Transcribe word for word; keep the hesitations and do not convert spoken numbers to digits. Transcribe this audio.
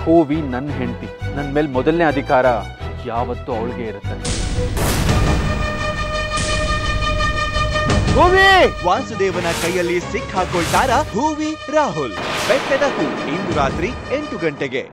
ಹೂವಿ ನನ್ನ ಹೆಂಡತಿ, ನನ್ನ ಮೇಲೆ ಮೊದಲನೇ ಅಧಿಕಾರ ಯಾವತ್ತೂ ಅವಳಿಗೆ ಇರುತ್ತೆ. ಹೂವಿ ವಾಸುದೇವನ ಕೈಯಲ್ಲಿ ಸಿಕ್ಕಾಕೊಳ್ತಾರ ಹೂವಿ ರಾಹುಲ್. ಬೆಟ್ಟದ ಹೂ ಇಂದು ರಾತ್ರಿ ಎಂಟು ಗಂಟೆಗೆ.